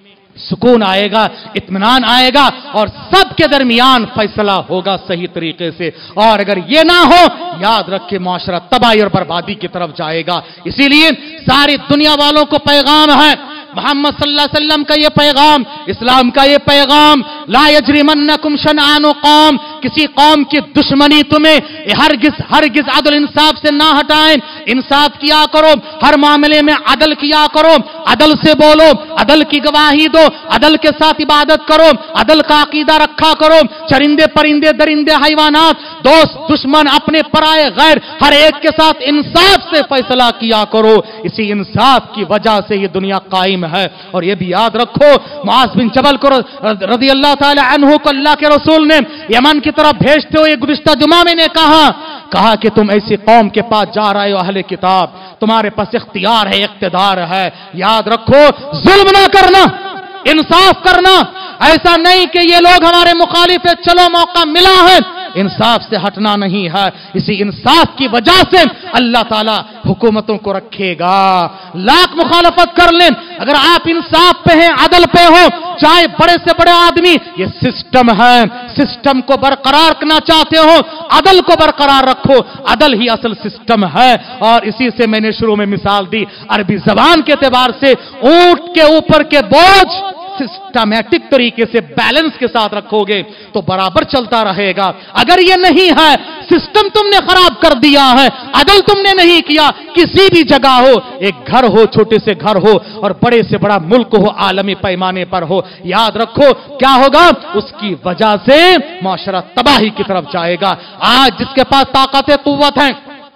Speaker 1: सुकून आएगा, इत्मीनान आएगा और सबके दरमियान फैसला होगा सही तरीके से। और अगर ये ना हो, याद रख के माशरा तबाही और बर्बादी की तरफ जाएगा। इसीलिए सारी दुनिया वालों को पैगाम है, मोहम्मद सल्लल्लाहु अलैहि वसल्लम का ये पैगाम, इस्लाम का ये पैगाम, ला यजरिमन्नकुम शनआनु कौम, किसी कौम की दुश्मनी तुम्हें हरगिज हरगिज अदल इंसाफ से ना हटाएं। इंसाफ किया करो, हर मामले में अदल किया करो, अदल से बोलो, अदल की गवाही दो, अदल के साथ इबादत करो, अदल का अकीदा रखा करो। चरिंदे परिंदे दरिंदे हैवानात, दोस्त दुश्मन अपने पराए गैर, हर एक के साथ इंसाफ से फैसला किया करो। इसी इंसाफ की वजह से ये दुनिया कायम है। और ये भी याद रखो, मुआज़ बिन जबल को रज़ी अल्लाह ताला अन्हु को अल्लाह के रसूल ने यमन की तरफ भेजते हुए गुज़िश्ता जुमा में ने कहा कहा कि तुम ऐसी कौम के पास जा रहे हो, अहले किताब, तुम्हारे पास इख्तियार है, इख्तिदार है, याद रखो, जुल्म ना करना, इंसाफ करना। ऐसा नहीं कि ये लोग हमारे मुखालिफ है, चलो मौका मिला है, इंसाफ से हटना नहीं है। इसी इंसाफ की वजह से अल्लाह ताला हुकूमतों को रखेगा। लाख मुखालफत कर लें, अगर आप इंसाफ पे हैं, अदल पे हो, चाहे बड़े से बड़े आदमी, ये सिस्टम है, सिस्टम को बरकरार करना चाहते हो, अदल को बरकरार रखो, अदल ही असल सिस्टम है। और इसी से मैंने शुरू में मिसाल दी, अरबी जबान के एतबार से ऊंट के ऊपर के बोझ सिस्टमैटिक तरीके से बैलेंस के साथ रखोगे तो बराबर चलता रहेगा। अगर ये नहीं है, सिस्टम तुमने खराब कर दिया है, अदल तुमने नहीं किया, किसी भी जगह हो, एक घर हो, छोटे से घर हो और बड़े से बड़ा मुल्क हो, आलमी पैमाने पर हो, याद रखो क्या होगा, उसकी वजह से माशरा तबाही की तरफ जाएगा। आज जिसके पास ताकत कुव्वत है,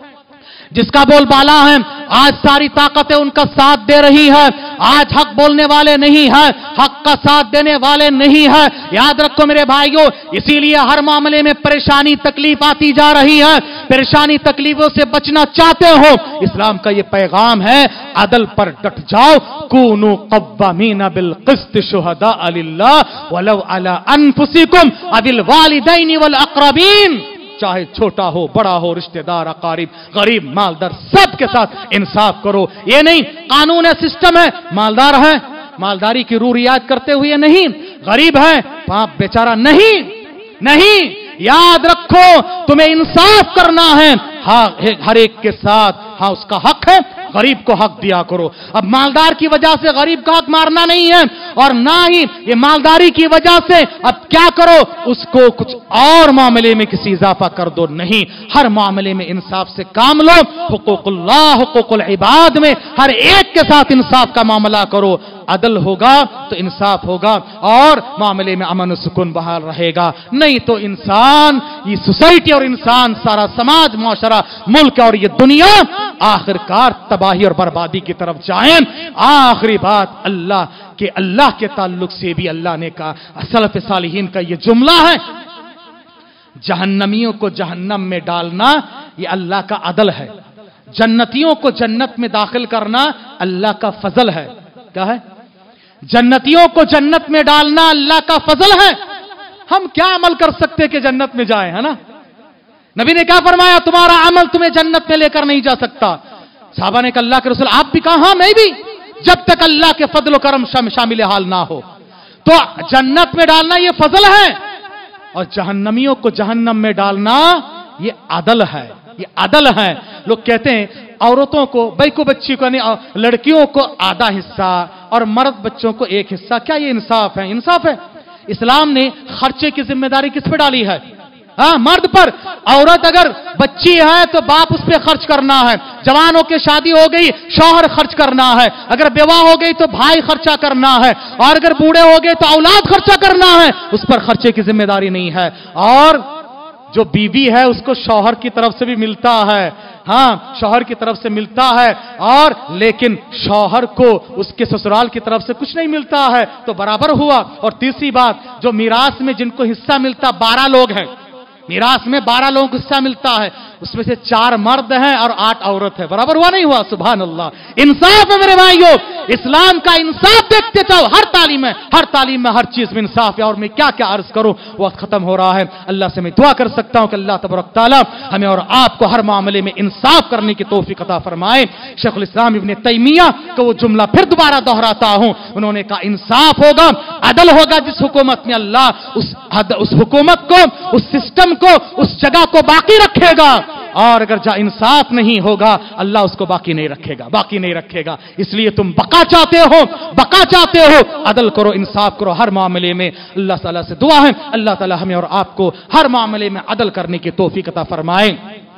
Speaker 1: जिसका बोलबाला है, आज सारी ताकतें उनका साथ दे रही है, आज हक बोलने वाले नहीं है, हक का साथ देने वाले नहीं है। याद रखो मेरे भाइयों, इसीलिए हर मामले में परेशानी तकलीफ आती जा रही है। परेशानी तकलीफों से बचना चाहते हो, इस्लाम का ये पैगाम है, अदल पर डट जाओ। कूनू क़व्वामीना बिल क़िस्त शुहदाअ लिल्लाह वलौ अला अनफुसिकुम अविल वालिदैनि वल अक़रबीन। चाहे छोटा हो, बड़ा हो, रिश्तेदार, अकारिब, गरीब, मालदार, सबके साथ इंसाफ करो। ये नहीं कानून है, सिस्टम है, मालदार है, मालदारी की रूह रियाज करते हुए नहीं, गरीब है, पाप बेचारा नहीं, नहीं, याद रखो तुम्हें इंसाफ करना है, हाँ हर एक के साथ, हाँ उसका हक है, गरीब को हक दिया करो। अब मालदार की वजह से गरीब का हक मारना नहीं है, और ना ही ये मालदारी की वजह से अब क्या करो, उसको कुछ और मामले में किसी इजाफा कर दो, नहीं, हर मामले में इंसाफ से काम लो। हुकूकुल्लाह, हुकूकुल इबाद में हर एक के साथ इंसाफ का मामला करो। अदल होगा तो इंसाफ होगा और मामले में अमन सुकून बहाल रहेगा। नहीं तो इंसान, ये सोसाइटी और इंसान, सारा समाज, माशरा, मुल्क और ये दुनिया आखिरकार तबाही और बर्बादी की तरफ जाए। आखिरी बात अल्लाह के अल्लाह के ताल्लुक से भी अल्लाह ने कहा, सलफ सालिहीन का ये जुमला है, जहन्नमियों को जहन्नम में डालना ये अल्लाह का अदल है, जन्नतियों को जन्नत में दाखिल करना अल्लाह का फजल है। क्या है? जन्नतियों को जन्नत में डालना अल्लाह का फजल है। हम क्या अमल कर सकते कि जन्नत में जाए, है ना? नबी ने क्या फरमाया, तुम्हारा अमल तुम्हें जन्नत में लेकर नहीं जा सकता। साहबा ने कहा अल्लाह के रसूल आप भी कहा, हाँ मैं भी, जब तक अल्लाह के फजल करम शामिल हाल ना हो। तो जन्नत में डालना ये फजल है और जहन्नमियों को जहन्नम में डालना ये अदल है, ये अदल है। लोग कहते हैं औरतों को, बैको बच्ची को, लड़कियों को आधा हिस्सा और मर्द बच्चों को एक हिस्सा, क्या ये इंसाफ है? इंसाफ है? इस्लाम ने खर्चे की जिम्मेदारी किस पे डाली है? हाँ, मर्द पर। औरत अगर बच्ची है तो बाप उस पर खर्च करना है, जवान होकर शादी हो गई शौहर खर्च करना है, अगर बेवा हो गई तो भाई खर्चा करना है, और अगर बूढ़े हो गए तो औलाद खर्चा करना है, उस पर खर्चे की जिम्मेदारी नहीं है। और जो बीवी है उसको शौहर की तरफ से भी मिलता है, हाँ शौहर की तरफ से मिलता है, और लेकिन शौहर को उसके ससुराल की तरफ से कुछ नहीं मिलता है, तो बराबर हुआ। और तीसरी बात, जो मीरास में जिनको हिस्सा मिलता, बारह लोग हैं मीरास में, बारह लोगों को हिस्सा मिलता है, उसमें से चार मर्द हैं और आठ औरत है, बराबर हुआ नहीं हुआ? सुभान अल्लाह। इंसाफ है मेरे भाइयों, इस्लाम का इंसाफ देखते जाओ, हर तालीम में, हर तालीम में हर चीज में इंसाफ है। और मैं क्या क्या अर्ज करूं, वक्त खत्म हो रहा है। अल्लाह से मैं दुआ कर सकता हूं कि अल्लाह तबारक तआला हमें और आपको हर मामले में इंसाफ करने की तौफीक अता फरमाए। शेखुल इस्लाम इब्ने तैमिया का वो जुमला फिर दोबारा दोहराता हूं, उन्होंने कहा इंसाफ होगा, अदल होगा जिस हुकूमत में, अल्लाह उस उस हुकूमत को, उस सिस्टम को, उस जगह को बाकी रखेगा, और अगर जहां इंसाफ नहीं होगा अल्लाह उसको बाकी नहीं रखेगा, बाकी नहीं रखेगा। इसलिए तुम बका चाहते हो, बका चाहते हो, अदल करो, इंसाफ करो हर मामले में। अल्लाह ताला से दुआ है अल्लाह ताला हमें और आपको हर मामले में अदल करने की तौफीक अता फरमाए।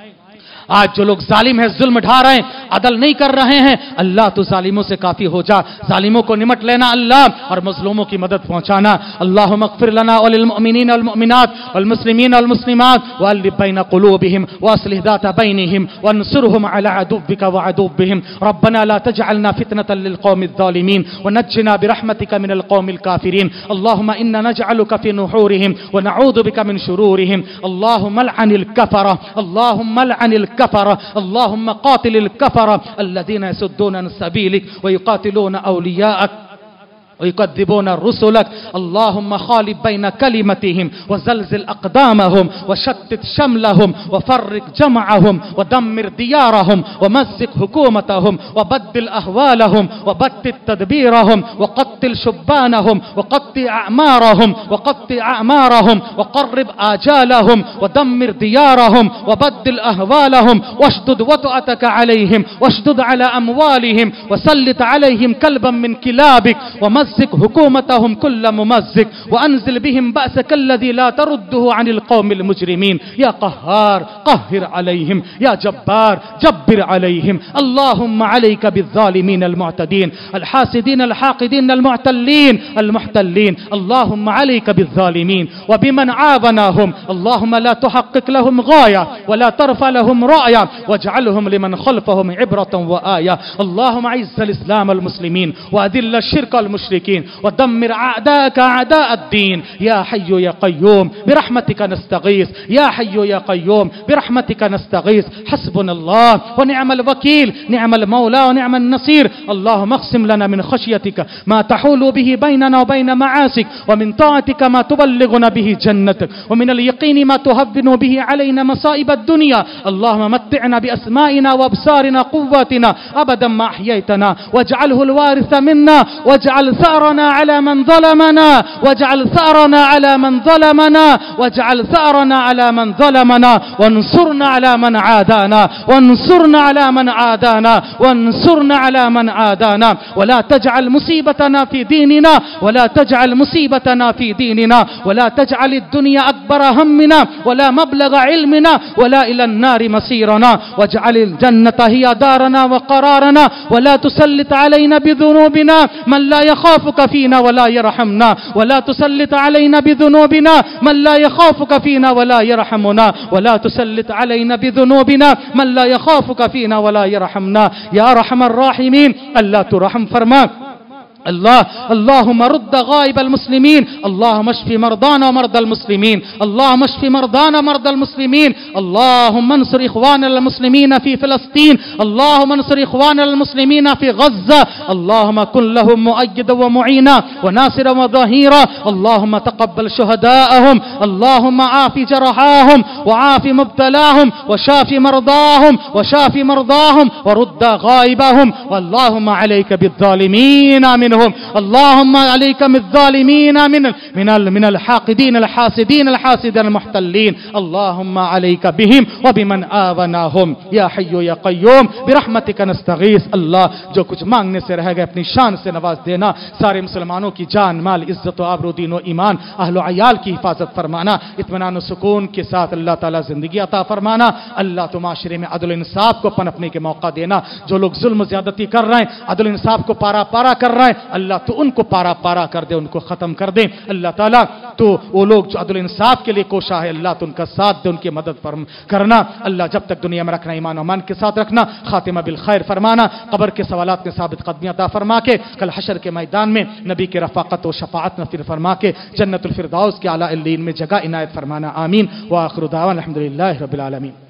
Speaker 1: आज जो लोग जालिम है, जुल्म ढा रहे हैं, अदल नहीं कर रहे हैं, अल्लाह तो जालिमों से काफी हो जा, जालिमों को निमट लेना अल्लाह, और मजलूमों की मदद पहुंचाना। अल्लाहुम्मा अग़फ़िर लना व लिल मुअमिनीन वल मुअमिनात वल मुस्लिमीन वल मुस्लिमात वअल्लिफ़ बैन क़ुलूबिहिम वअस्लिह ज़ाता बैनिहिम वंसुरहुम अला अदुव्विका व अदुव्विहिम रब्बना ला तजअलना फितनतन लिल क़ौमिज़ ज़ालिमीन वनज्जिना बिरहमतिका मिनल क़ौमिल काफ़िरीन। अल्लाहुम्मा इन्ना नजअलुका फ़ी नुहूरिहिम व नऊज़ु बिका मिन शुरूरिहिम। अल्लाहुम्मा लअनिल कफ़रा, अल्लाहुम्मा लअनिल कफ़रा, अल्लाहुम्मा क़ातिलिल कफ़रा अल्लज़ीना यसुद्दूना अन सबीलिक व युक़ातिलूना औलियाअक ويكذبون رسلك اللهم خالف بين كلمتهم وزلزل أقدامهم وشتت شملهم وفرق جمعهم ودمر ديارهم ومزق حكومتهم وبدل أهوالهم وبتت تدبيرهم وقتل شبانهم وقطع أعمارهم وقطع أعمارهم وقرب آجالهم ودمر ديارهم وبدل أهوالهم واشدد وطأتك عليهم واشدد على أموالهم وسلط عليهم كلبا من كلابك ومزق حكومتهم كل ممزق وأنزل بهم بأسك الذي لا ترده عن القوم المجرمين يا قهار قهر عليهم يا جبار جبر عليهم اللهم عليك بالظالمين المعتدين الحاسدين الحاقدين المعتلين المحتلين اللهم عليك بالظالمين وبمن عاوناهم اللهم لا تحقق لهم غاية ولا ترفع لهم رأية واجعلهم لمن خلفهم عبرة وآية اللهم عز الإسلام المسلمين وأذل الشرك المشركين ودمر أعداءك أعداء الدين يا حي يا قيوم برحمتك نستغيث يا حي يا قيوم برحمتك نستغيث حسبنا الله ونعم الوكيل نعم المولى ونعم النصير اللهم اقسم لنا من خشيتك ما تحول به بيننا وبين معاصيك ومن طاعتك ما تبلغنا به جنتك ومن اليقين ما تهون به علينا مصائب الدنيا اللهم متعنا بأسمائنا وأبصارنا قواتنا أبدا ما أحييتنا واجعله الوارث منا واجعل ثأرنا على من ظلمنا واجعل ثأرنا على من ظلمنا واجعل ثأرنا على من ظلمنا وانصرنا على من عادانا وانصرنا على من عادانا وانصرنا على من عادانا ولا تجعل مصيبتنا في ديننا ولا تجعل مصيبتنا في ديننا ولا تجعل الدنيا أكبر همنا ولا مبلغ علمنا ولا إلى النار مصيرنا واجعل الجنة هي دارنا وقرارنا ولا تسلط علينا بذنوبنا من لا يخافك فينا ولا يرحمنا ولا تسلط علينا بذنوبنا من لا يخافك فينا ولا يرحمنا ولا تسلط علينا بذنوبنا من لا يخافك فينا ولا يرحمنا يا أرحم الراحمين الله ترحم فرما الله اللهم رد غائب المسلمين اللهم اشف مرضانا ومرضى المسلمين اللهم اشف مرضانا ومرضى المسلمين اللهم انصر إخواننا المسلمين في فلسطين اللهم انصر إخواننا المسلمين في غزة اللهم كن لهم مؤيدا ومعينا وناصرا وظهيرا اللهم تقبل شهداءهم اللهم عاف جرحاهم وعاف مبتلاهم وشاف مرضاهم وشاف مرضاهم ورد غائبهم واللهم عليك بالظالمين منهم اللهم عليك من الظالمين من من من الحاقدين الحاسدين الحاسدين المحتلين اللهم عليك بهم وبمن آوناهم یا حی یا قیوم برحمتک نستغیث اللہ جو کچھ مانگنے سے رہ گئے اپنی شان سے نواز دینا سارے مسلمانوں کی جان مال عزت و آبرو دین و ایمان اہل و عیال کی حفاظت فرمانا اطمینان و سکون کے ساتھ اللہ تعالی زندگی عطا فرمانا اللہ تو معاشرے میں عدل و انصاف کو پنپنے کے موقع دینا جو لوگ ظلم و زیادتی کر رہے ہیں عدل و انصاف کو پارا پارا کر رہے ہیں اللہ تو ان کو پارا پارا کر دے ان کو ختم کر دے اللہ تعالیٰ تو وہ لوگ جو عدل انصاف کے لیے کوشاں ہے اللہ تو ان کا ساتھ دے ان کی مدد کرنا اللہ جب تک دنیا میں رکھنا ایمان و ایمان کے ساتھ رکھنا خاتمہ بالخیر فرمانا قبر کے سوالات میں ثابت قدمی عطا فرما کے کل حشر کے میدان میں نبی کے رفاقت و شفاعت نصیب فرما کے جنت الفردوس کے اعلیٰ علیین میں جگہ عنایت فرمانا آمین وآخر دعوانا الحمدللہ رب العالمین.